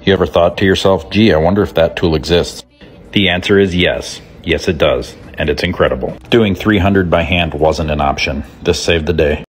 You ever thought to yourself, gee, I wonder if that tool exists? The answer is yes. Yes, it does. And it's incredible. Doing 300 by hand wasn't an option. This saved the day.